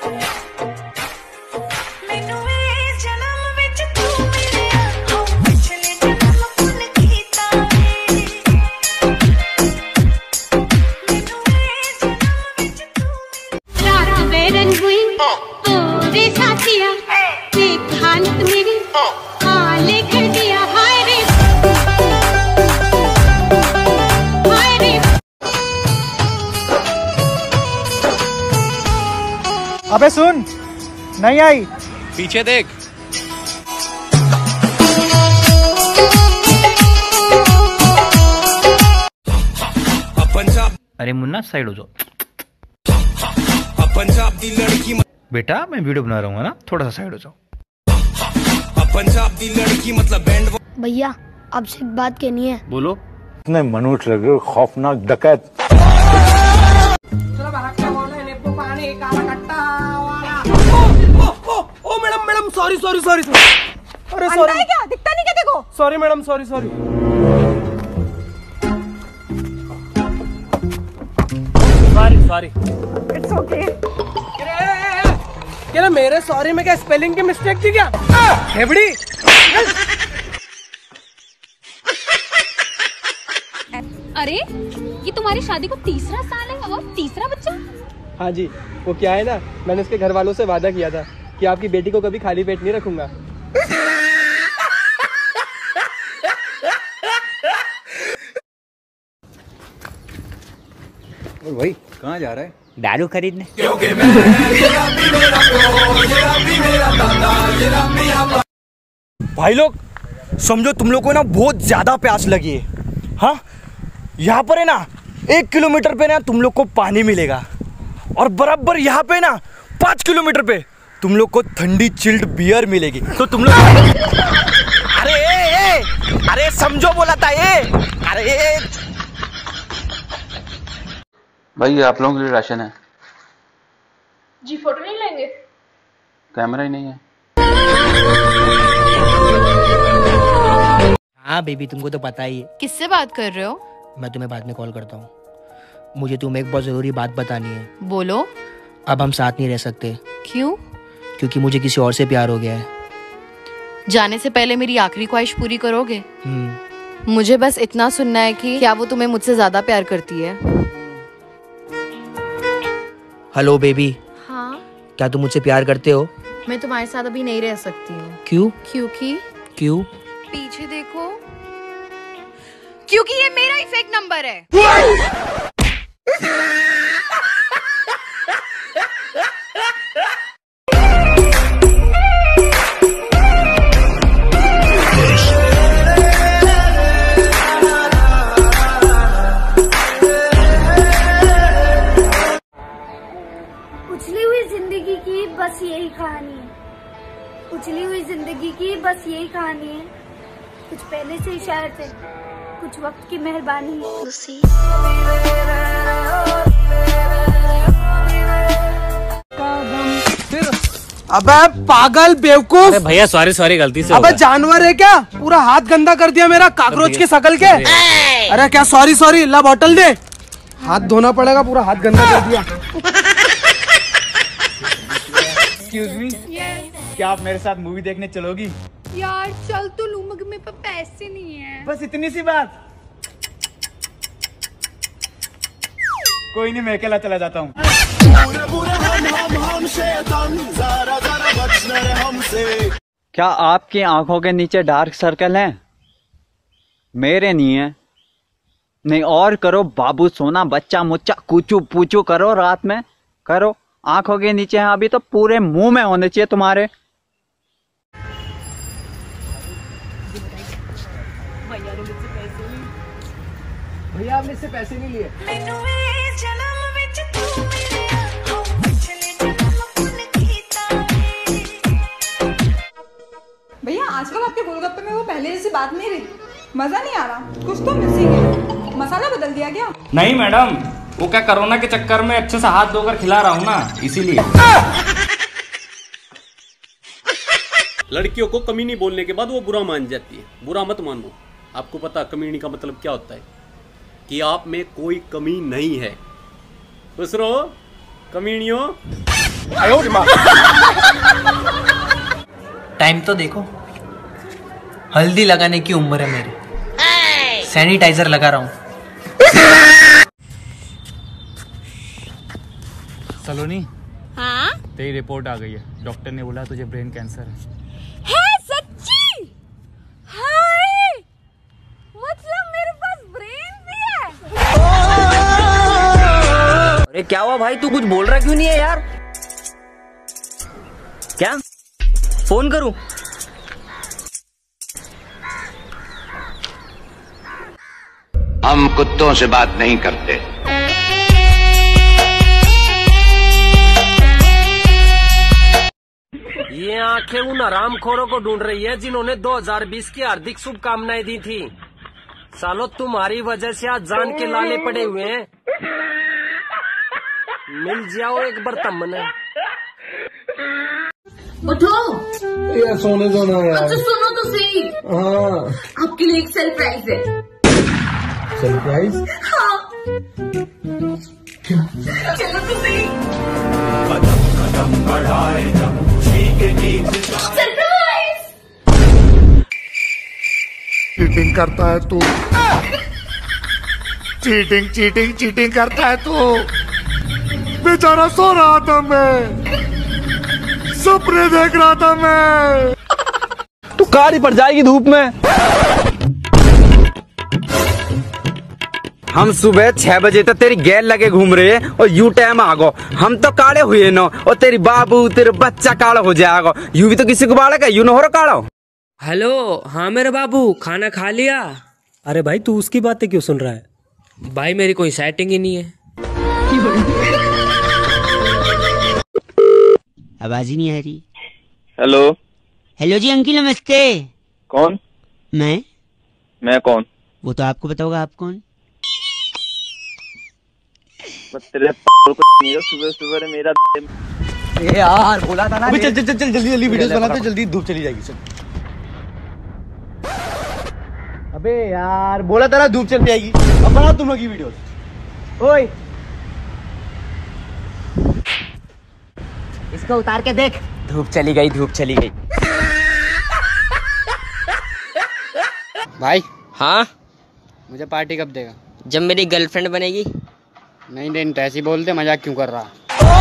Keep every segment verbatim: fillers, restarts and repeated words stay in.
अबे सुन, नहीं आई। पीछे देख। अरे मुन्ना साइड हो जाओ। बेटा मैं वीडियो बना रहा हूँ ना, थोड़ा सा साइड हो जाओ। भैया आपसे एक बात कहनी है। बोलो। इतने मनुष्य लगे, खौफनाक डकैत। Oh madam madam sorry sorry sorry अरे सॉरी। क्या दिखता नहीं क्या देखो? Sorry madam sorry sorry sorry sorry it's okay. क्या मेरे सॉरी में क्या स्पेलिंग की मिस्टेक थी क्या? हेबड़ी। अरे ये तुम्हारी शादी को तीसरा साल है और तीसरा बच्चा। हाँ जी, वो क्या है ना, मैंने उसके घर वालों से वादा किया था कि आपकी बेटी को कभी खाली पेट नहीं रखूंगा। और भाई कहाँ जा रहा है? दारू खरीदने। भाई लोग समझो तुम लोग को ना बहुत ज्यादा प्यास लगी है। हाँ, यहाँ पर है ना एक किलोमीटर पे ना तुम लोग को पानी मिलेगा और बराबर यहाँ पे ना पाँच किलोमीटर पे तुम लोग को ठंडी चिल्ड बियर मिलेगी। तो तुम लोग अरे ए, ए, अरे समझो बोला था ये। अरे ए, भाई आप लोगों के लिए राशन है जी। फोटो नहीं लेंगे? कैमरा ही नहीं है। हाँ बेबी तुमको तो पता ही है। किससे बात कर रहे हो? मैं तुम्हें बाद में कॉल करता हूँ। मुझे तुम्हें एक बहुत जरूरी बात बतानी है। बोलो। अब हम साथ नहीं रह सकते। क्यों? क्योंकि मुझे किसी और से प्यार हो गया है। जाने से पहले मेरी आखिरी ख्वाहिश पूरी करोगे? हम्म। मुझे बस इतना सुनना है कि क्या वो तुम्हें मुझसे ज्यादा प्यार करती है? Hello baby. हाँ। क्या तुम मुझसे प्यार करते हो? मैं तुम्हारे साथ अभी नहीं रह सकती हूँ। क्यों? क्योंकि क्यों? पीछे देखो, क्योंकि ये मेरा ही फेक नंबर है। उछली हुई जिंदगी की बस यही कहानी है। उछली हुई जिंदगी की बस यही कहानी है। कुछ पहले से ही शायर थे, कुछ वक्त की मेहरबानी है। अबे पागल बेवकूफ। अरे भैया सॉरी सॉरी गलती से। अबे जानवर है क्या? पूरा हाथ गंदा कर दिया मेरा काकरोच के शकल के। अरे क्या सॉरी सॉरी, ला बॉटल दे। हाथ धोना पड़ेगा, पूरा हाथ गंदा कर दिया। एक्सक्यूज मी, क्या आप मेरे साथ मूवी देखने चलोगी? यार चल तो लूं, मगर मेरे पास पैसे नहीं है। बस इतनी सी बात। कोई नहीं, मैं अकेला चला जाता हूँ। क्या आपकी आंखों के नीचे डार्क सर्कल हैं? मेरे नहीं है। नहीं और करो बाबू सोना बच्चा मुच्चा कूचू पूचू करो, रात में करो। आंखों के नीचे हैं अभी तो पूरे मुंह में होने चाहिए तुम्हारे। भैया आपने इससे पैसे नहीं लिए। भैया आजकल आपके गोलगप्पे में वो पहले जैसी बात नहीं रही, मजा नहीं आ रहा, कुछ तो मिसिंग है। मसाला बदल दिया क्या? नहीं मैडम, वो क्या कोरोना के चक्कर में अच्छे से हाथ धोकर खिला रहा हूँ ना, इसीलिए। लड़कियों को कमीनी बोलने के बाद वो बुरा मान जाती है। बुरा मत मानो। आपको पता कमीनी का मतलब क्या होता है? कि आप में कोई कमी नहीं है। खुश रहो कमीनियों। टाइम तो देखो, हल्दी लगाने की उम्र है मेरी, सैनिटाइजर लगा रहा हूँ। सलोनी, हाँ? तेरी रिपोर्ट आ गई है। डॉक्टर ने बोला तुझे ब्रेन कैंसर है। है सच्ची? हाय! मतलब मेरे पास ब्रेन भी है। अरे क्या हुआ भाई, तू कुछ बोल रहा क्यों नहीं है यार? क्या फोन करूं? हम कुत्तों से बात नहीं करते। ये आंखें उन हरामखोरों को ढूंढ रही है जिन्होंने दो हज़ार बीस की हार्दिक शुभकामनाएं दी थी। सालो तुम्हारी वजह से आज जान के लाले पड़े हुए हैं। मिल जाओ एक बार तमन्ना। उठो यार, सोने दो ना यार। अच्छा सुनो तो सही। हाँ, आपके लिए एक सरप्राइज है। सरप्राइज? हाँ चलो तो सही। सरप्राइज! चीटिंग करता है तू। चीटिंग चीटिंग चीटिंग करता है तू। बेचारा सो रहा था, मैं सपने देख रहा था मैं। तू कारी पड़ जाएगी धूप में। हम सुबह छह बजे तक तेरी गैल लगे घूम रहे हैं और यू टाइम आ गो। हम तो काले हुए न और तेरी बाबू तेरे बच्चा काला हो जाएगा। यू भी तो किसी को बालक है, यू न हो रहा काला। हेलो, हाँ मेरे बाबू, खाना खा लिया? अरे भाई तू उसकी बातें क्यों सुन रहा है? भाई मेरी कोई सेटिंग ही नहीं है। आवाज ही नहीं आ रही। हेलो हेलो जी अंकिल, नमस्ते। कौन? मैं मैं कौन? वो तो आपको पता होगा। आप कौन? तेरे को सुबह सुबह मेरा ए यार बोला था ना। अबे चल चल चल जल्दी जल्दी वीडियोस बनाते, जल्दी धूप चली जाएगी। चल अबे यार, बोला था ना धूप चल जाएगी। अब बनाओ तुम लोग की वीडियोस। ओए इसको उतार के देख। धूप चली गई, धूप चली गई। भाई हाँ, मुझे पार्टी कब देगा? जब मेरी गर्लफ्रेंड बनेगी। नहीं नहीं, तो ऐसी बोलते, मजाक क्यों कर रहा?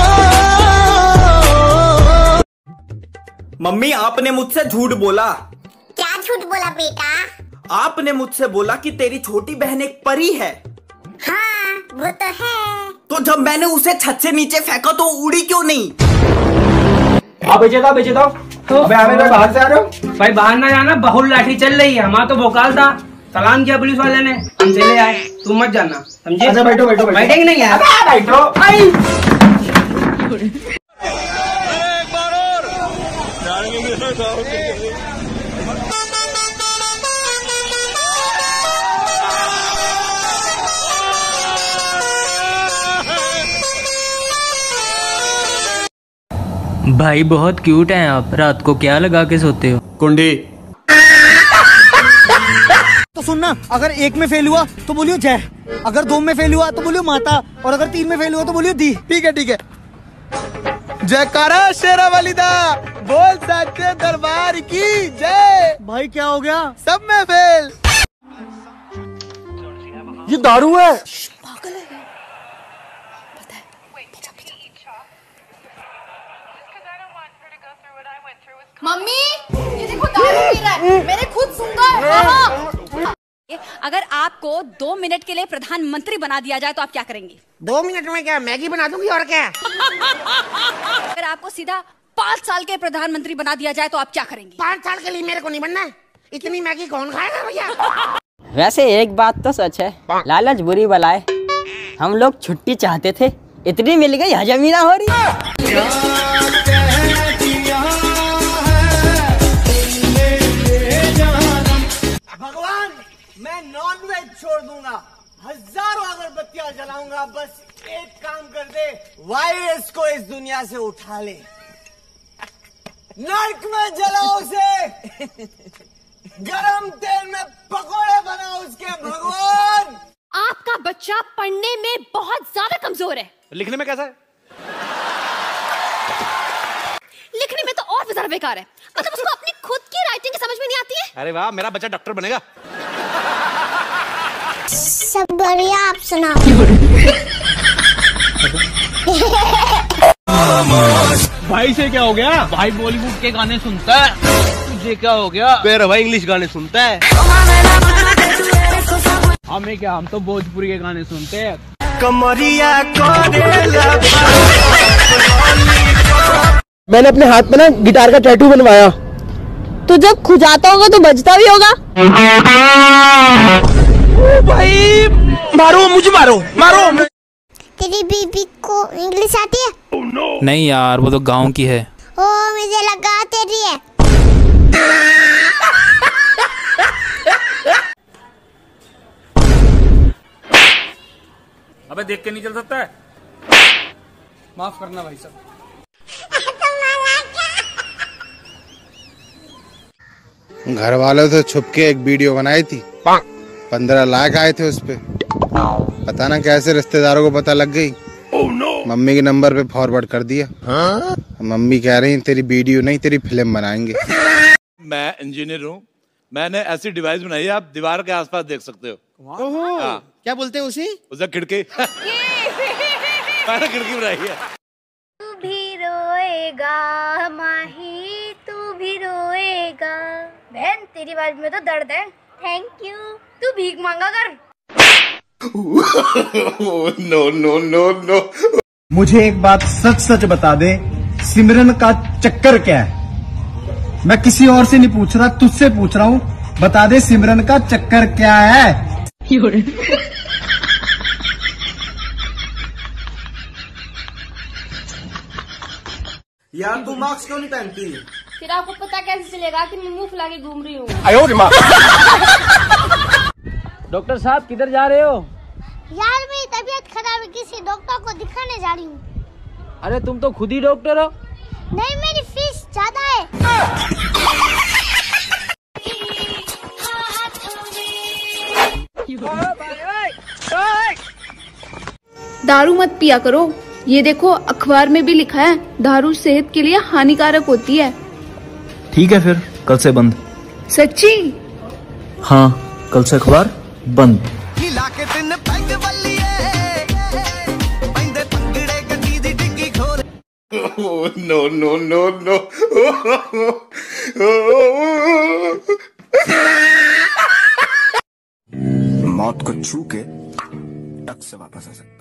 मम्मी आपने मुझसे झूठ बोला। क्या झूठ बोला बेटा? आपने मुझसे बोला कि तेरी छोटी बहन एक परी है। हाँ वो तो है। तो जब मैंने उसे छत से नीचे फेंका तो उड़ी क्यों नहीं? आप बेचे दो, बेचे दो। तो बाहर से आ रहे हो? भाई बाहर ना जाना, बहुत लाठी चल रही है। हमारा तो भोकाल था, सलाम किया पुलिस वाले ने, हम चले आए। तुम मत जाना, समझे? अच्छा बैठो बैठो बैठेंगे नहीं यार। बैठो। भाई बहुत क्यूट हैं आप। रात को क्या लगा के सोते हो? कुंडी। तो सुनना, अगर एक में फेल हुआ तो बोलियो जय, अगर दो में फेल हुआ तो बोलियो माता, और अगर तीन में फेल हुआ तो बोलियो दी। ठीक है ठीक है। जयकारा शेरा वालिदा, बोल सच्चे दरबार की जय। भाई क्या हो गया? सब में फेल। ये दारू है। पागल है। पता है। मम्मी ये देखो दारू पी रहा है, मैंने खुद सुनकर। अगर आपको दो मिनट के लिए प्रधानमंत्री बना दिया जाए तो आप क्या करेंगे? दो मिनट में क्या मैगी बना दूंगी और क्या। अगर आपको सीधा पाँच साल के प्रधानमंत्री बना दिया जाए तो आप क्या करेंगे? पाँच साल के लिए मेरे को नहीं बनना है, इतनी मैगी कौन खाएगा भैया। वैसे एक बात तो सच है, लालच बुरी बलाए। हम लोग छुट्टी चाहते थे, इतनी मिल गई हजम ही ना हो रही। भगवान, मैं नॉन वेज छोड़ दूंगा, हजारों अगरबत्तियां जलाऊंगा, बस एक काम कर दे, वायरस को इस दुनिया से उठा ले, नर्क में जलाओ उसे, गरम तेल में पकोड़े बनाओ उसके। भगवान, आपका बच्चा पढ़ने में बहुत ज्यादा कमजोर है। लिखने में कैसा है? तरह बेकार है। मतलब उसको अपनी खुद की राइटिंग समझ में नहीं आती है। अरे वाह, मेरा बच्चा डॉक्टर बनेगा। सब बढ़िया, आप सुनाओ। भाई से क्या हो गया? भाई बॉलीवुड के गाने सुनता है। तुझे क्या हो गया? मेरा भाई इंग्लिश गाने सुनता है। हमें क्या, हम तो भोजपुरी के गाने सुनते हैं। कमरिया मैंने अपने हाथ में ना गिटार का टैटू बनवाया। तो जब खुजाता होगा तो बजता भी होगा। ओ भाई मारो, मुझे मारो मारो। तेरी बीबी को इंग्लिश आती है? oh, no. नहीं यार, वो तो गांव की है। ओ मुझे लगा तेरी है। अबे देख के नहीं चल सकता है? माफ करना भाई साहब। घर वालों से छुप के एक वीडियो बनाई थी, पंद्रह लाख आए थे उस पे। पता ना कैसे रिश्तेदारों को पता लग गई। oh, no. मम्मी के नंबर पे फॉरवर्ड कर दिया। हाँ? मम्मी कह रही तेरी वीडियो नहीं, तेरी फिल्म बनाएंगे। मैं इंजीनियर हूँ, मैंने ऐसी डिवाइस बनाई है, आप दीवार के आसपास देख सकते हो। हाँ। क्या बोलते हैं उसे? उसे खिड़की। मैंने खिड़की बनाई है। तू भी रोएगा माही, तू भी रोएगा। बहन तेरी आवाज में तो दर्द है। Thank you. तू भीख मांगा कर। No no no no. मुझे एक बात सच सच बता दे, सिमरन का चक्कर क्या है? मैं किसी और से नहीं पूछ रहा, तुझसे पूछ रहा हूँ। बता दे सिमरन का चक्कर क्या है? यार तू मास्क क्यों नहीं पहनती? फिर आपको पता कैसे चलेगा कि मैं मुंह फुला के घूम रही हूँ? डॉक्टर साहब किधर जा रहे हो? यार मेरी तबीयत खराब है, किसी डॉक्टर को दिखाने जा रही हूँ। अरे तुम तो खुद ही डॉक्टर हो। नहीं, मेरी फीस ज्यादा है। दारू मत पिया करो। ये देखो अखबार में भी लिखा है, दारू सेहत के लिए हानिकारक होती है। ठीक है फिर कल से बंद। सच्ची? हाँ, कल से अखबार बंद। No no no no. मौत को छू के टक से वापस आ सकते।